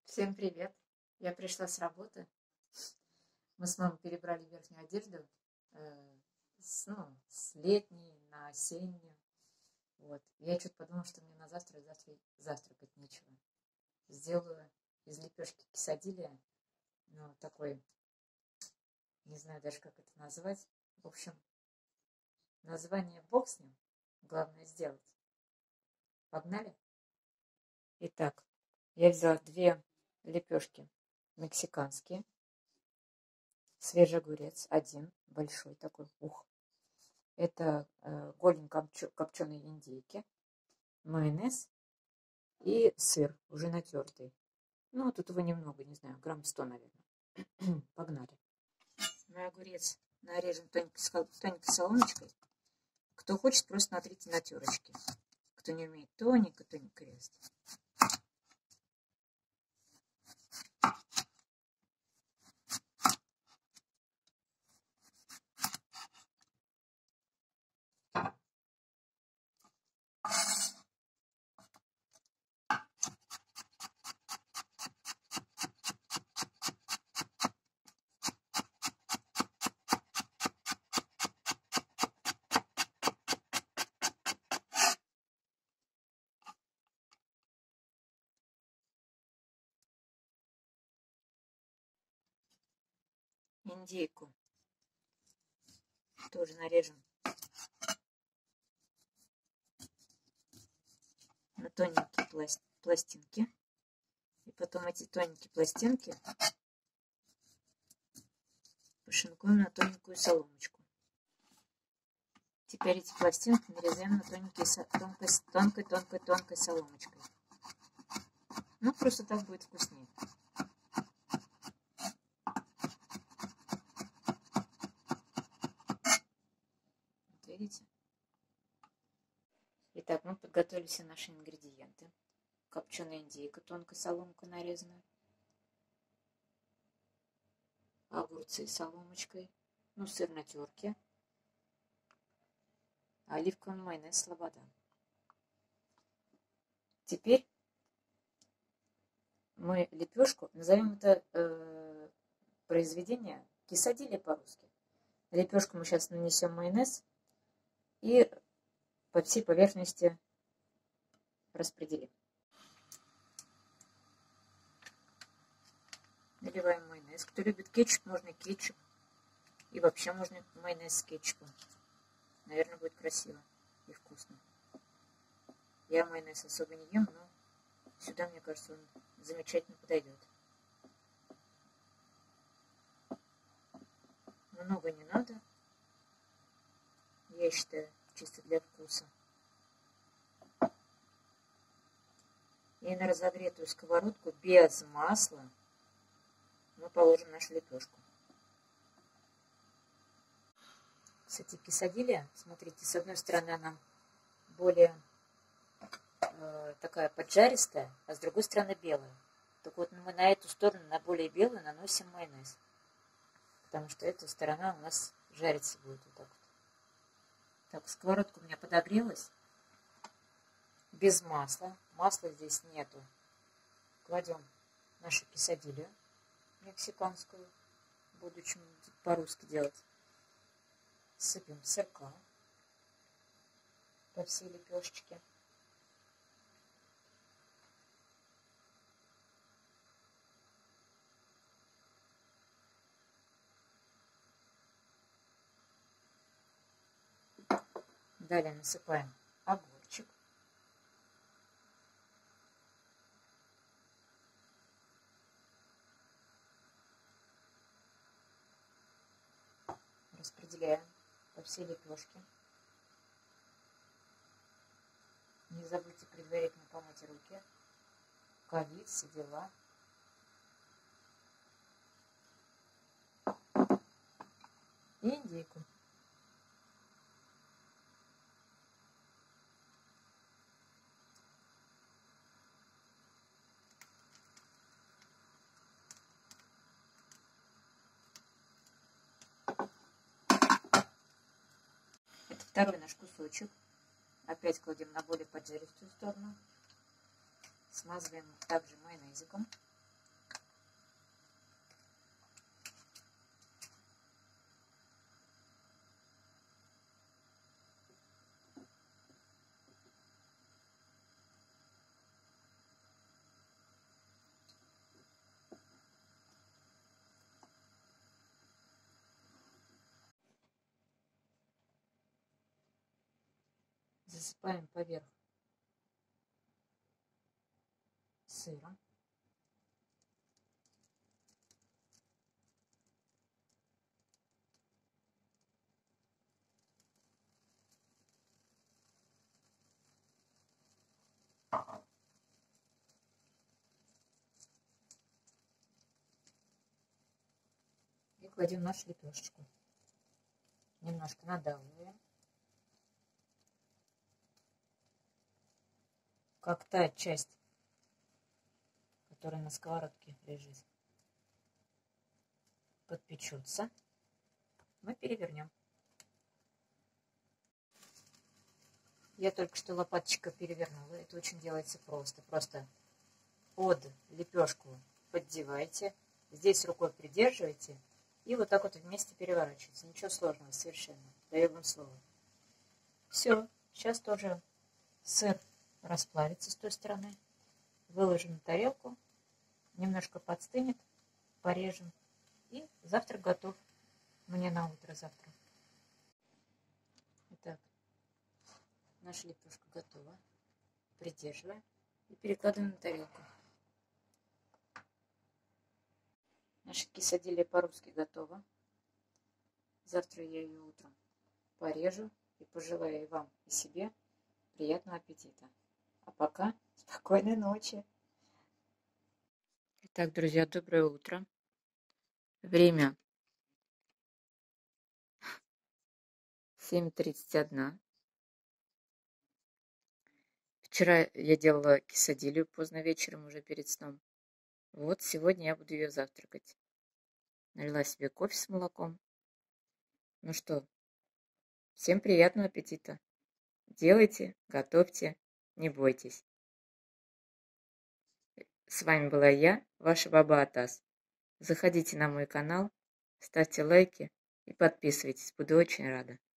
Всем привет! Я пришла с работы. Мы с мамой перебрали верхнюю одежду с летней на осеннюю. Вот. Я что-то подумала, что мне на завтра завтракать нечего. Сделаю из лепешки кесадилья, такой, не знаю даже, как это назвать. В общем, название бог с ним. Главное сделать. Погнали? Итак, я взяла 2 лепешки мексиканские. Свежий огурец, 1 большой такой, Это голень копченой индейки, майонез и сыр, уже натертый. Тут его немного, не знаю, грамм 100, наверное. Погнали. На огурец нарежем тоненькой соломочкой. Кто хочет, просто натрите на терочке. Кто не умеет тоненько резать. Индейку тоже нарежем на тоненькие пластинки. И потом эти тоненькие пластинки пошинкуем на тоненькую соломочку. Теперь эти пластинки нарезаем на тонкой соломочкой. Просто так будет вкуснее. Вот видите? Итак, мы подготовили все наши ингредиенты. Копченая индейка, тонкой соломкой нарезанная. Огурцы соломочкой. Сыр на терке. Оливковый майонез слобода. Теперь мы лепешку, назовем это произведение кесадилья по-русски. На лепешку мы сейчас нанесем майонез и по всей поверхности распределим. Наливаем майонез. Кто любит кетчуп, можно кетчуп. И вообще можно майонез с кетчупом. Наверное, будет красиво и вкусно. Я майонез особо не ем, но сюда, мне кажется, он замечательно подойдет. Много не надо. Я считаю, чисто для вкуса. И на разогретую сковородку без масла мы положим нашу лепешку. Кстати, кесадилья, смотрите, с одной стороны она более такая поджаристая, а с другой стороны белая. Так вот, мы на эту сторону, на более белую, наносим майонез. Потому что эта сторона у нас жариться будет вот так вот. Так, сковородка у меня подогрелась. Без масла. Масла здесь нету. Кладем нашу кесадилью мексиканскую. Буду что-нибудь по-русски делать. Сыпем сырка по всей лепешечке. Далее насыпаем огурчик. Распределяем по всей лепешке. Не забудьте предварительно помыть руки. Ковид, все дела. И индейку. Это второй наш кусочек. Опять кладем на более поджаристую сторону. Смазываем также майонезиком. насыпаем поверх сыра. И кладем нашу лепешечку. Немножко надавливаем. Как та часть, которая на сковородке лежит, подпечется, мы перевернем. Я только что лопаточкой перевернула. Это очень делается просто. Просто под лепешку поддевайте. Здесь рукой придерживайте. И вот так вот вместе переворачивайте. Ничего сложного совершенно. Даю вам слово. Все. Сейчас тоже сыр расплавится с той стороны. Выложим на тарелку. Немножко подстынет. Порежем. И завтрак готов. Мне на утро завтра. Итак. Наша лепешка готова. Придерживаем и перекладываем на тарелку. Наша кисадилья по-русски готова. Завтра я ее утром порежу и пожелаю и вам, и себе приятного аппетита. А пока спокойной ночи. Итак, друзья, доброе утро. Время 7:31. Вчера я делала кисадилью поздно вечером, уже перед сном. Вот сегодня я буду ее завтракать. Налила себе кофе с молоком. Ну что, всем приятного аппетита. Делайте, готовьте, не бойтесь. С вами была я, ваша баба Атас. Заходите на мой канал, ставьте лайки и подписывайтесь. Буду очень рада.